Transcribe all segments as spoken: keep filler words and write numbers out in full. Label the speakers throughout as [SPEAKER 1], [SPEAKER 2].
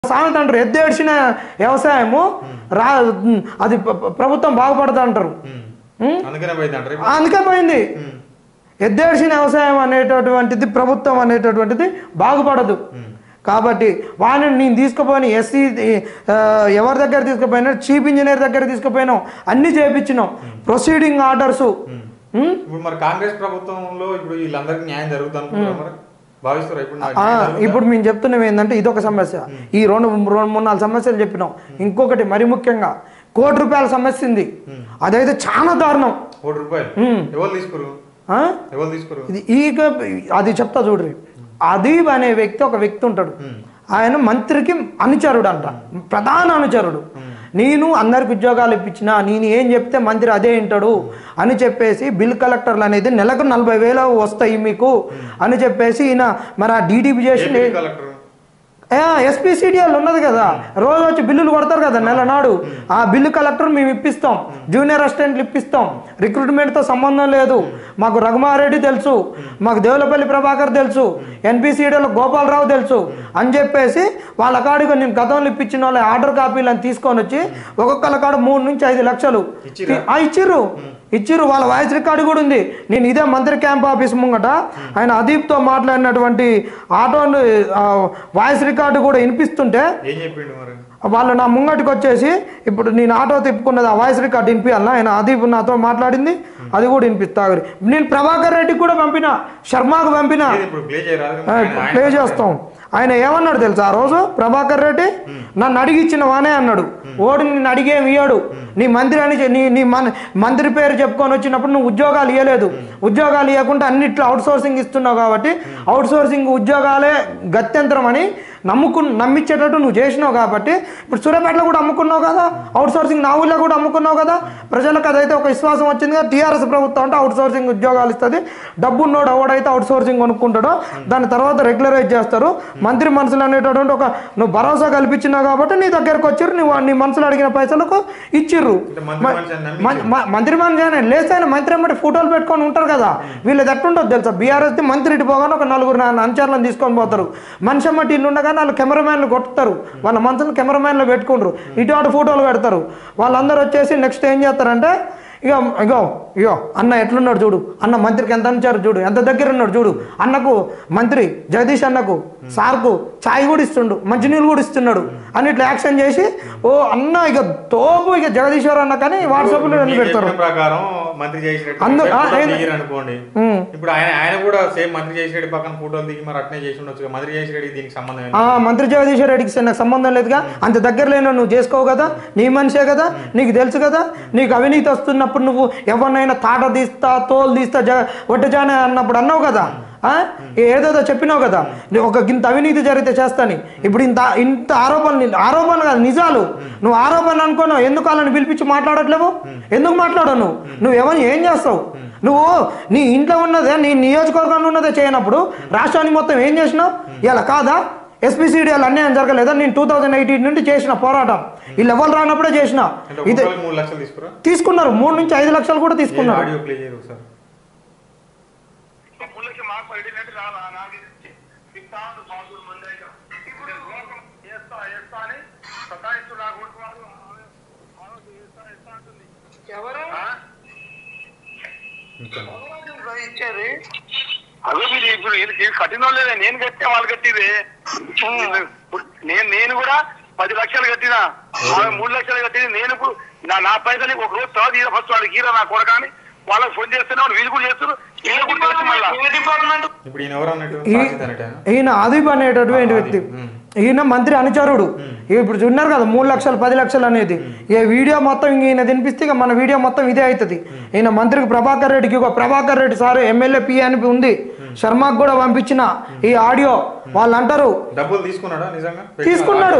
[SPEAKER 1] సామెత అంటారు, ఎద్దేడ్చిన వ్యవసాయము రా అది ప్రభుత్వం బాగుపడతా అంటారు. అందుకే పోయింది. ఎద్దేడ్చిన వ్యవసాయం అనేటటువంటిది ప్రభుత్వం అనేటటువంటిది బాగుపడదు. కాబట్టి వాడిని నేను తీసుకుపోయిన ఎస్సీ ఎవరి దగ్గర తీసుకుపోయినా, చీఫ్ ఇంజనీర్ దగ్గర తీసుకుపోయినాం, అన్ని చేయించినాం, ప్రొసీడింగ్ ఆర్డర్స్.
[SPEAKER 2] ఇప్పుడు మరి కాంగ్రెస్ ప్రభుత్వంలో ఇప్పుడు వీళ్ళందరికీ న్యాయం జరుగుతుంది.
[SPEAKER 1] ఇప్పుడు మేము చెప్తున్నాం ఏంటంటే ఇదొక సమస్య, ఈ రెండు రెండు మూడు నాలుగు సమస్యలు చెప్పినాం. ఇంకొకటి మరి ముఖ్యంగా కోటి రూపాయల సమస్య ఉంది, అదైతే చాలా దారుణం.
[SPEAKER 2] కోటి రూపాయలు
[SPEAKER 1] ఇది ఈగ అది చెప్తా చూడ్రి. అదీబ్ అనే వ్యక్తి ఒక వ్యక్తి ఉంటాడు, ఆయన మంత్రికి అనుచరుడు అంట, ప్రధాన అనుచరుడు. నేను అందరికి ఉద్యోగాలు ఇప్పించిన, నేను ఏం చెప్తే మంత్రి అదే వింటాడు అని చెప్పేసి బిల్ కలెక్టర్లు అనేది నెలకు నలభై వేలు వస్తాయి మీకు అని చెప్పేసి ఈయన మరి ఆ డీడీపీ చేసి ఎస్పీసీడీఎల్ ఉన్నది కదా, రోజు వచ్చి బిల్లులు కొడతారు కదా నెల నాడు, ఆ బిల్లు కలెక్టర్ మేము ఇప్పిస్తాం, జూనియర్ అసిస్టెంట్లు ఇప్పిస్తాం, రిక్రూట్మెంట్తో సంబంధం లేదు, మాకు రఘుమారెడ్డి తెలుసు, మాకు దేవులపల్లి ప్రభాకర్ తెలుసు, ఎన్పీసీడీలో గోపాలరావు తెలుసు అని చెప్పేసి వాళ్ళ కాడికి నేను గతంలో ఇప్పించిన వాళ్ళ ఆర్డర్ కాపీలను తీసుకొని వచ్చి ఒక్కొక్కళ్ళ కాడ మూడు నుంచి ఐదు లక్షలు ఇచ్చిర్రు ఇచ్చిర్రు వాళ్ళ వాయిస్ రికార్డు కూడా ఉంది. నేను ఇదే మంత్రి క్యాంప్ ఆఫీస్ ముంగట ఆయన అదీప్తో మాట్లాడినటువంటి ఆటో వాయిస్ రికార్డు కూడా వినిపిస్తుంటే వాళ్ళు నా ముంగటికి వచ్చేసి ఇప్పుడు నేను ఆటో తిప్పుకున్నది ఆ వాయిస్ రికార్డు వినిపించాలన్నా, ఆయన అదీప్ నాతో మాట్లాడింది అది కూడా వినిపిస్తా. నేను ప్రభాకర్ రెడ్డికి కూడా పంపిన, శర్మకు పంపిన, ప్లే చేస్తాం. ఆయన ఏమన్నాడు తెలుసా ఆ రోజు ప్రభాకర్ రెడ్డి, నన్ను అడిగి ఇచ్చిన వానే అన్నాడు, ఓడి నిన్ను అడిగేమి ఇయ్యాడు, నీ మంత్రి అని నీ నీ మంత్రి పేరు చెప్పుకొని వచ్చినప్పుడు నువ్వు ఉద్యోగాలు ఇవ్వలేదు, ఉద్యోగాలు ఇవ్వకుండా అన్నిట్లో అవుట్ సోర్సింగ్ ఇస్తున్నావు కాబట్టి అవుట్ సోర్సింగ్ ఉద్యోగాలే గత్యంతరం అని నమ్ముకు నమ్మించేటట్టు నువ్వు చేసినావు కాబట్టి ఇప్పుడు సూర్యాపేటలో కూడా అమ్ముకున్నావు కదా, అవుట్ సోర్సింగ్ నా ఊళ్ళో కూడా అమ్ముకున్నావు కదా, ప్రజలకు అదైతే ఒక విశ్వాసం వచ్చింది కదా. టీఆర్ఎస్ ప్రభుత్వం అంటే అవుట్ సోర్సింగ్ ఉద్యోగాలు ఇస్తుంది, డబ్బున్నోడు ఎవడైతే అవుట్ సోర్సింగ్ కొనుక్కుంటాడో దాని తర్వాత రెగ్యులరైజ్ చేస్తారు. మంత్రి మనసులు అనేటటువంటి ఒక నువ్వు భరోసా కల్పించినావు కాబట్టి నీ దగ్గరకు వచ్చారు, నువ్వు నీ మనసులు అడిగిన పైసలకు ఇచ్చిర్రు. మంత్రి మనిషి లేస్తే ఆయన మంత్రి అమ్మటి ఫోటోలు పెట్టుకొని ఉంటారు కదా, వీళ్ళది ఎట్లుంటుంది తెలుసా, బీఆర్ఎస్ మంత్రి ఇటు పోగానే ఒక నలుగురు అనుచరులను తీసుకొని పోతారు, మనిషి అమ్మటి ఇల్లు ఉండగానే వాళ్ళు కెమెరామ్యాన్లు కొట్టుతారు, వాళ్ళ మనసులు కెమెరామ్యాన్లు పెట్టుకుంటారు, ఇటు అటు ఫోటోలు పెడతారు. వాళ్ళందరూ వచ్చేసి నెక్స్ట్ ఏం చేస్తారంటే ఇగో ఇగో ఇగో అన్న ఎట్లున్నాడు చూడు, అన్న మంత్రికి ఎంత అనుచారు చూడు, ఎంత దగ్గర ఉన్నాడు చూడు, అన్నకు మంత్రి జగదీష్ అన్నకు సార్కు ఛాయ్ కూడా ఇస్తుండు, మంచినీళ్ళు కూడా ఇస్తున్నాడు అని ఇట్లా యాక్షన్ చేసి ఓ అన్న ఇక తోపు ఇక జగదీశ్వర్ అన్న కానీ వాట్సాప్లో అన్ని పెడతారు.
[SPEAKER 2] అనుకోండి ఇప్పుడు ఆయన ఆయన కూడా సేమ్ మంత్రి జగదీశ్వర్ రెడ్డి పక్కన ఫోటోలు దిగి మరి అట్నే చేసి ఉండొచ్చు, మంత్రి జగదీశ్వర్ రెడ్డి దీనికి సంబంధం
[SPEAKER 1] మంత్రి జగదీశ్వర్ రెడ్డికి నాకు సంబంధం లేదుగా, అంత దగ్గర లేనో నువ్వు చేసుకోవు కదా, నీ మనిషే కదా, నీకు తెలుసు కదా, నీకు అవినీతి వస్తున్నప్పుడు నువ్వు ఎవరినైనా తాట తీస్తా తోలు తీస్తా జ ఒట్టజానే అన్నప్పుడు అన్నావు కదా, ఏదేదో చెప్పినావు కదా, ఒక ఇంత అవినీతి జరిగితే చేస్తాని. ఇప్పుడు ఇంత ఇంత ఆరోపణలు ఆరోపణలు కాదు నిజాలు, నువ్వు ఆరోపణ అనుకున్నావు, ఎందుకు వాళ్ళని పిలిపించి మాట్లాడట్లేవు, ఎందుకు మాట్లాడవు నువ్వు, నువ్వు ఎవరిని ఏం చేస్తావు, నువ్వు నీ ఇంట్లో ఉన్నదే నీ నియోజకవర్గంలో ఉన్నదే చేయనప్పుడు రాష్ట్రానికి మొత్తం ఏం చేసినావు ఇలా కాదా? ఎస్పీసీడీఎల్ అన్యాయం జరగలేదా? నేను టూ థౌజండ్ ఎయిటీన్ నుండి చేసిన పోరాటం వీళ్ళు ఎవరు రానప్పుడే చేసిన, ఇది తీసుకున్నారు, మూడు నుంచి ఐదు లక్షలు కూడా తీసుకున్నారు.
[SPEAKER 3] అదే మీరు ఇప్పుడు కట్టిన వాళ్ళే, నేను కట్టే వాళ్ళు కట్టిదే, నేను నేను కూడా పది లక్షలు కట్టినా, మూడు లక్షలు కట్టింది నేను. ఇప్పుడు నా నా పైసలు ఒక రోజు తర్వాత ఈర ఫస్ట్ వాళ్ళకి ఈర నా కొడ కానీ వాళ్ళకి ఫోన్ చేస్తున్నా, వీళ్ళు కూడా చేస్తారు.
[SPEAKER 1] ఈయన అదీబ్ అనేటటువంటి వ్యక్తి, ఈయన మంత్రి అనుచరుడు. ఇప్పుడు ఉన్నారు కదా మూడు లక్షలు పది లక్షలు అనేది, ఏ వీడియో మొత్తం ఈయన తినిపిస్తే ఇక మన వీడియో మొత్తం ఇదే అవుతుంది. ఈయన మంత్రికి ప్రభాకర్ రెడ్డికి Prabhakar Reddy sir MLA P అని ఉంది, శర్మకు కూడా పంపించిన ఈ ఆడియో. వాళ్ళు అంటారు
[SPEAKER 2] డబ్బులు తీసుకున్నాడా, నిజంగా
[SPEAKER 1] తీసుకున్నాడు.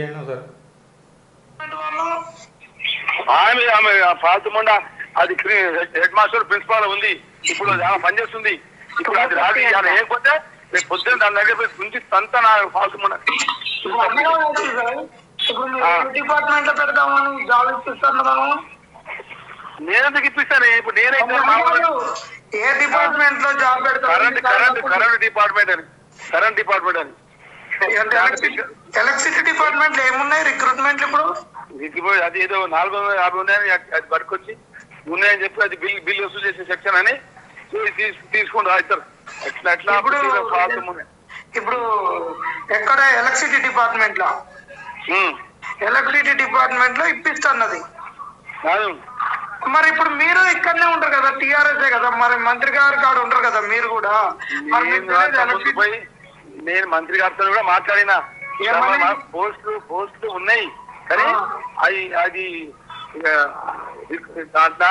[SPEAKER 3] ఆమె ఆమె ఫాల్తుమండ అది హెడ్ మాస్టర్ ప్రిన్సిపాల్ ఉంది, ఇప్పుడు పనిచేస్తుంది. ఇప్పుడు అది రాదు లేకపోతే రేపు పొద్దున్న దాని దగ్గర గురించి తంత నా ఫాల్తుమండ
[SPEAKER 4] డిపార్ట్మెంట్ లో పెడతామని జాబ్ ఇప్పిస్తాను.
[SPEAKER 3] నేనెందుకు ఇప్పిస్తాను? ఇప్పుడు నేనైతే
[SPEAKER 4] ఏ డిపార్ట్మెంట్ లో జాబ్ పెడతాను?
[SPEAKER 3] కరెంట్ కరెంట్ కరెంట్ డిపార్ట్మెంట్ అని, కరెంట్ డిపార్ట్మెంట్ అని
[SPEAKER 4] ఎలక్ట్రిసిటీ డిపార్ట్మెంట్ లో ఏమున్నాయి రిక్రూట్మెంట్లు ఇప్పుడు?
[SPEAKER 3] ఇప్పుడు అది ఏదో నాలుగు వందల యాభై ఉన్నాయని అది పట్టుకొచ్చి ఉన్నాయని చెప్పి అది బిల్ బిల్ వసూలు చేసే సెక్షన్ అని తీసుకుంటూ రాస్తారు. ఎట్లా ఎట్లా
[SPEAKER 4] ఇప్పుడు ఇప్పుడు ఎక్కడ ఎలక్ట్రిసిటీ డిపార్ట్మెంట్ లో ఎలక్ట్రిసిటీ డిపార్ట్మెంట్ లో ఇప్పిస్తున్నది. మరి ఇప్పుడు మీరు ఇక్కడనే ఉంటారు కదా, టీఆర్ఎస్ కదా, మరి మంత్రి గారు కాడ ఉంటారు కదా మీరు కూడా.
[SPEAKER 3] నేను మంత్రి గారితో కూడా మాట్లాడినా, పోస్టులు పోస్టులు ఉన్నాయి కానీ అది అది దాంట్లో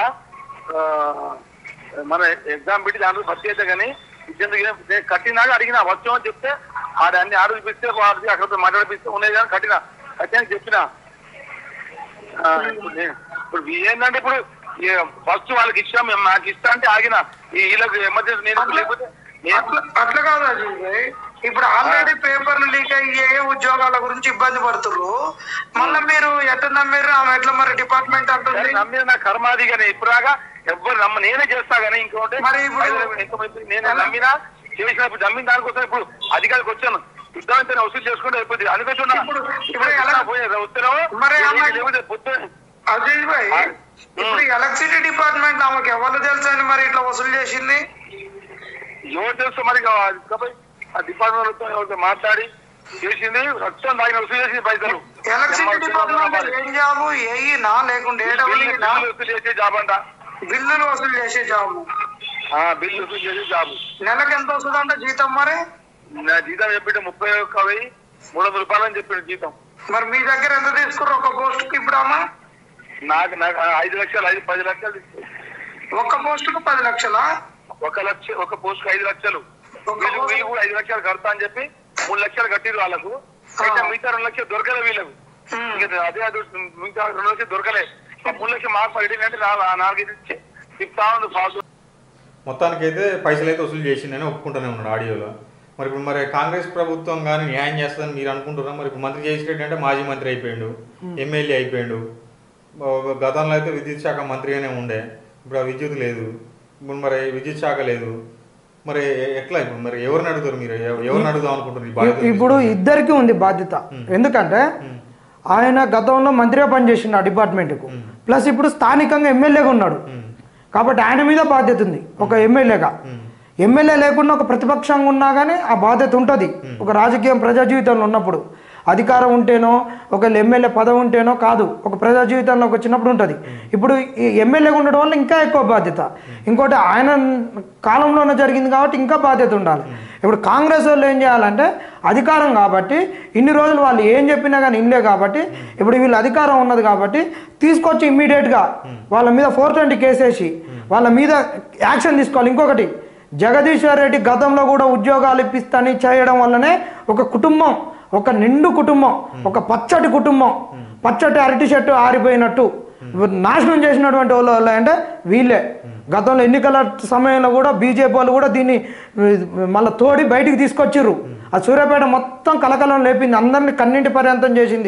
[SPEAKER 3] మన ఎగ్జామ్ పెట్టి దాంట్లో భర్తీ అయితే కానీ ఇచ్చేందుకు కట్టినాక అడిగినా వచ్చామని చెప్తే ఆడ అన్ని ఆర్డర్ ఇప్పిస్తే వాడికి అక్కడ మాట్లాడిపిస్తే ఉన్నాయి కానీ కట్టినా కట్టానికి చెప్పినా. ఇప్పుడు ఏంటంటే ఇప్పుడు ఫస్ట్ వాళ్ళకి ఇచ్చాం మేము నాకు ఇస్తా అంటే ఆగిన వీళ్ళకి ఎమర్జెన్సీ నేను లేకపోతే
[SPEAKER 4] అట్లా కాదు అజయ్ భాయ్. ఇప్పుడు ఆల్రెడీ పేపర్లు లీక్ అయ్యే ఉద్యోగాల గురించి ఇబ్బంది పడుతున్నారు. మళ్ళీ మీరు ఎట్లా నమ్మారు ఆమె ఎట్లా మరి డిపార్ట్మెంట్ అంటుంది?
[SPEAKER 3] నమ్మిన నా కర్మాది కానీ ఇప్పుడుగా ఎవ్వరు నమ్మ నేనే చేస్తా కానీ ఇంకోటి
[SPEAKER 4] మరి
[SPEAKER 3] నేను నమ్మినా చేసినప్పుడు నమ్మిన దానికోసం ఇప్పుడు అధికారికి వచ్చాను యుద్ధం వసూలు చేసుకుంటే అయిపోతుంది అనుకుంటున్నా.
[SPEAKER 4] అజయ్ భాయ్ ఇప్పుడు ఎలక్ట్రిసిటీ డిపార్ట్మెంట్ ఆమెకు ఎవరు తెలుసు అని మరి ఇట్లా వసూలు చేసింది?
[SPEAKER 3] ఎవరు తెలుసు మరి ఆ డిపార్ట్మెంట్ ఎవరితో మాట్లాడి చేసింది వచ్చాను దాని వసూలు చేసింది పైసలు.
[SPEAKER 4] ఎలక్ట్రిసిటీ డిపార్ట్మెంట్ ఏం జాబ్ ఏనా లేకుంటే
[SPEAKER 3] వసూలు చేసే జాబ్ అంట,
[SPEAKER 4] బిల్లులు వసూలు చేసే జాబ్.
[SPEAKER 3] బిల్లు వసూలు చేసే జాబ్.
[SPEAKER 4] నెలకు ఎంత వస్తుంది అంట జీతం? మరి
[SPEAKER 3] నా జీతం చెప్పిండు ముప్పై ఒక్క వెయ్యి మూడు వందల రూపాయలు అని చెప్పిండు జీతం.
[SPEAKER 4] మరి మీ దగ్గర ఎంత తీసుకున్నారు ఒక పోస్ట్ కి? ఇప్పుడు అమ్మా
[SPEAKER 3] నాకు నాకు ఐదు లక్షలు ఐదు పది లక్షలు తీసుకున్నారు.
[SPEAKER 4] ఒక్క పోస్ట్ కు పది లక్షలా?
[SPEAKER 3] ఒక లక్ష ఒక పోస్ట్ కు ఐదు లక్షలు. వీళ్ళు వీళ్ళు కూడా ఐదు లక్షలు కడతా అని చెప్పి మూడు లక్షలు కట్టిరు వాళ్ళకు. అయితే మిగతా రెండు లక్షలు దొరకలే వీళ్ళకు. అదే అది మిగతా రెండు లక్షలు దొరకలే. మూడు లక్షలు మార్పు అడిగిందంటే నాలుగైదు ఇచ్చి చెప్తా ఉంది ఫాల్తు.
[SPEAKER 2] మొత్తానికి అయితే పైసలు అయితే వసూలు చేసిందని ఒప్పుకుంటూనే ఉన్నాడు ఆడియోలో. మరి ఇప్పుడు మరి కాంగ్రెస్ ప్రభుత్వం కానీ న్యాయం చేస్తుందని మీరు అనుకుంటున్నారా? మరి ఇప్పుడు మంత్రి జయశ్రెడ్డి అంటే మాజీ మంత్రి అయిపోయాడు, ఎమ్మెల్యే అయిపోయాడు. గతంలో అయితే విద్యుత్ శాఖ మంత్రిగానే ఉండే, ఇప్పుడు ఆ విద్యుత్ లేదు. ఇప్పుడు మరి విద్యుత్ శాఖ లేదు, మరి ఎట్లా ఇప్పుడు మరి ఎవరిని అడుగుతారు మీరు? ఎవరిని అడుగుదాం అనుకుంటున్నారు?
[SPEAKER 1] ఇప్పుడు ఇద్దరికి ఉంది బాధ్యత. ఎందుకంటే ఆయన గతంలో మంత్రిగా పనిచేసిండు ఆ డిపార్ట్మెంట్కు, ప్లస్ ఇప్పుడు స్థానికంగా ఎమ్మెల్యేగా ఉన్నాడు కాబట్టి ఆయన మీద బాధ్యత ఉంది ఒక ఎమ్మెల్యేగా. ఎమ్మెల్యే లేకుండా ఒక ప్రతిపక్షంగా ఉన్నా కానీ ఆ బాధ్యత ఉంటుంది ఒక రాజకీయం ప్రజా జీవితంలో ఉన్నప్పుడు. అధికారం ఉంటేనో ఒకవేళ ఎమ్మెల్యే పదవి ఉంటేనో కాదు, ఒక ప్రజా జీవితంలోకి వచ్చినప్పుడు ఉంటుంది. ఇప్పుడు ఈ ఎమ్మెల్యేగా ఉండడం వల్ల ఇంకా ఎక్కువ బాధ్యత. ఇంకోటి ఆయన కాలంలోనే జరిగింది కాబట్టి ఇంకా బాధ్యత ఉండాలి. ఇప్పుడు కాంగ్రెస్ వాళ్ళు ఏం చేయాలంటే అధికారం కాబట్టి ఇన్ని రోజులు వాళ్ళు ఏం చెప్పినా కానీ ఇల్లే కాబట్టి ఇప్పుడు వీళ్ళు అధికారం ఉన్నది కాబట్టి తీసుకొచ్చి ఇమ్మీడియట్గా వాళ్ళ మీద ఫోర్ ట్వంటీ కేసేసి వాళ్ళ మీద యాక్షన్ తీసుకోవాలి. ఇంకొకటి జగదీశ్వర్ రెడ్డి గతంలో కూడా ఉద్యోగాలు ఇప్పిస్తాని చేయడం వల్లనే ఒక కుటుంబం, ఒక నిండు కుటుంబం, ఒక పచ్చటి కుటుంబం, పచ్చటి అరటి చెట్టు ఆరిపోయినట్టు నాశనం చేసినటువంటి వాళ్ళు అంటే వీళ్ళే. గతంలో ఎన్నికల సమయంలో కూడా బీజేపీ వాళ్ళు కూడా దీన్ని మళ్ళీ తోడి బయటికి తీసుకొచ్చిర్రు. ఆ సూర్యాపేట మొత్తం కలకలం లేపింది, అందరినీ కన్నింటి పర్యంతం చేసింది.